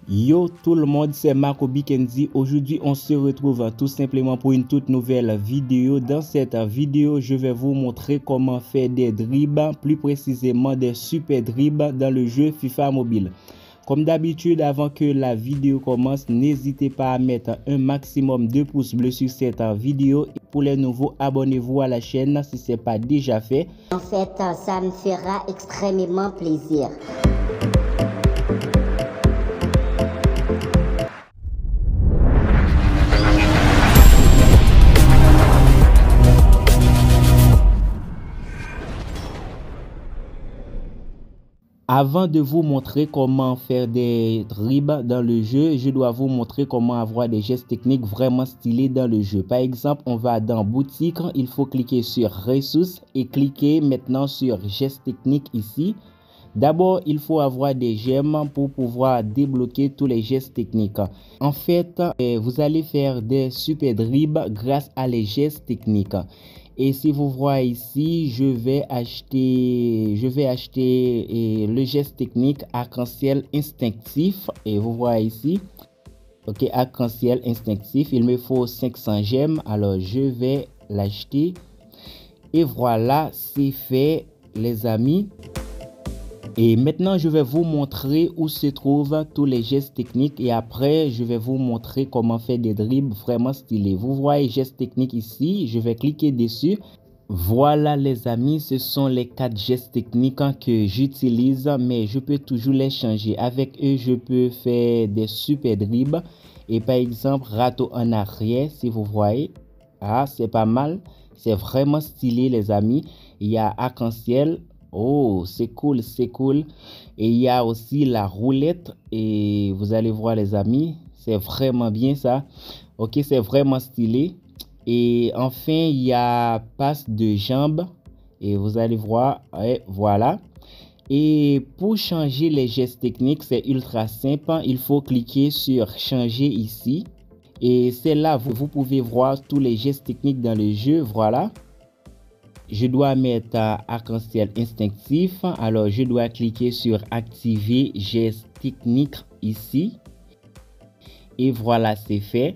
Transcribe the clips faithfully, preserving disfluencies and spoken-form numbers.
Yo tout le monde, c'est Marco Bikenzi. Aujourd'hui, on se retrouve tout simplement pour une toute nouvelle vidéo. Dans cette vidéo, je vais vous montrer comment faire des dribbles, plus précisément des super dribbles dans le jeu FIFA Mobile. Comme d'habitude, avant que la vidéo commence, n'hésitez pas à mettre un maximum de pouces bleus sur cette vidéo. Pour les nouveaux, abonnez-vous à la chaîne si ce n'est pas déjà fait. En fait, ça me fera extrêmement plaisir. Avant de vous montrer comment faire des dribbles dans le jeu, je dois vous montrer comment avoir des gestes techniques vraiment stylés dans le jeu. Par exemple, on va dans boutique, il faut cliquer sur ressources et cliquer maintenant sur gestes techniques ici. D'abord, il faut avoir des gemmes pour pouvoir débloquer tous les gestes techniques. En fait, vous allez faire des super dribbles grâce à les gestes techniques. Et si vous voyez ici, je vais acheter, je vais acheter le geste technique arc-en-ciel instinctif. Et vous voyez ici, ok, arc-en-ciel instinctif. Il me faut cinq cents gemmes. Alors, je vais l'acheter. Et voilà, c'est fait, les amis. Et maintenant, je vais vous montrer où se trouvent tous les gestes techniques et après, je vais vous montrer comment faire des dribbles vraiment stylés. Vous voyez gestes techniques ici, je vais cliquer dessus. Voilà les amis, ce sont les quatre gestes techniques que j'utilise, mais je peux toujours les changer. Avec eux, je peux faire des super dribbles. Et par exemple, râteau en arrière, si vous voyez. Ah, c'est pas mal. C'est vraiment stylé les amis. Il y a arc-en-ciel. Oh, c'est cool, c'est cool. Et il y a aussi la roulette. Et vous allez voir les amis, c'est vraiment bien ça. Ok, c'est vraiment stylé. Et enfin, il y a passe de jambes. Et vous allez voir, ouais, voilà. Et pour changer les gestes techniques, c'est ultra simple. Il faut cliquer sur changer ici. Et c'est là, vous, vous pouvez voir tous les gestes techniques dans le jeu, voilà. Je dois mettre arc-en-ciel instinctif. Alors, je dois cliquer sur activer geste technique ici. Et voilà, c'est fait.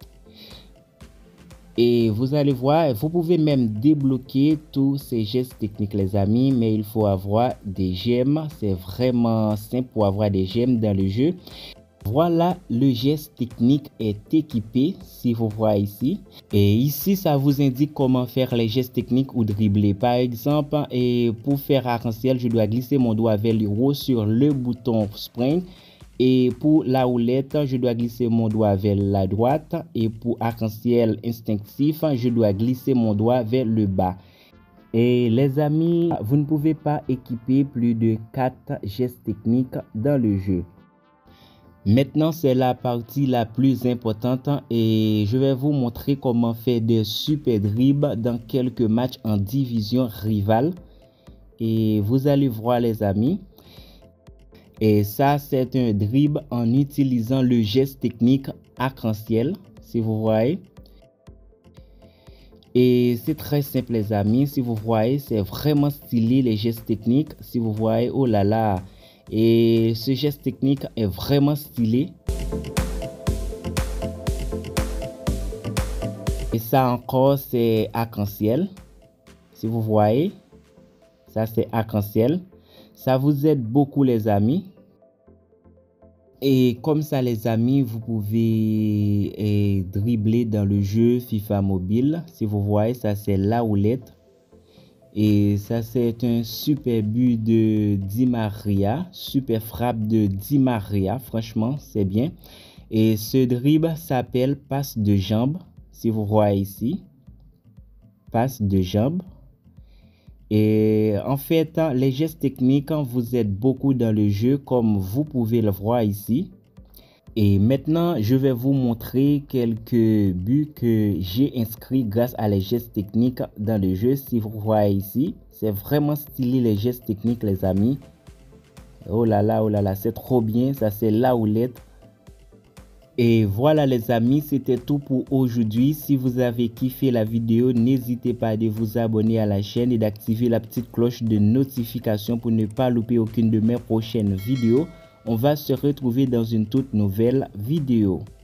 Et vous allez voir, vous pouvez même débloquer tous ces gestes techniques, les amis. Mais il faut avoir des gemmes. C'est vraiment simple pour avoir des gemmes dans le jeu. Voilà, le geste technique est équipé, si vous voyez ici. Et ici, ça vous indique comment faire les gestes techniques ou dribbler. Par exemple, et pour faire arc-en-ciel, je dois glisser mon doigt vers le haut sur le bouton sprint. Et pour la roulette, je dois glisser mon doigt vers la droite. Et pour arc-en-ciel instinctif, je dois glisser mon doigt vers le bas. Et les amis, vous ne pouvez pas équiper plus de quatre gestes techniques dans le jeu. Maintenant, c'est la partie la plus importante et je vais vous montrer comment faire des super dribbles dans quelques matchs en division rivale. Et vous allez voir les amis. Et ça, c'est un dribble en utilisant le geste technique arc-en-ciel, si vous voyez. Et c'est très simple les amis, si vous voyez, c'est vraiment stylé les gestes techniques. Si vous voyez, oh là là. Et ce geste technique est vraiment stylé. Et ça encore, c'est arc-en-ciel. Si vous voyez, ça c'est arc-en-ciel. Ça vous aide beaucoup les amis. Et comme ça les amis, vous pouvez eh, dribbler dans le jeu FIFA Mobile. Si vous voyez, ça c'est la roulette. Et ça, c'est un super but de Di Maria. Super frappe de Di Maria. Franchement, c'est bien. Et ce dribble s'appelle passe de jambes. Si vous voyez ici. Passe de jambes. Et en fait, les gestes techniques vous aident beaucoup dans le jeu, comme vous pouvez le voir ici. Et maintenant, je vais vous montrer quelques buts que j'ai inscrits grâce à les gestes techniques dans le jeu. Si vous voyez ici, c'est vraiment stylé les gestes techniques les amis. Oh là là, oh là là, c'est trop bien. Ça, c'est la roulette. Et voilà les amis, c'était tout pour aujourd'hui. Si vous avez kiffé la vidéo, n'hésitez pas à vous abonner à la chaîne et d'activer la petite cloche de notification pour ne pas louper aucune de mes prochaines vidéos. On va se retrouver dans une toute nouvelle vidéo.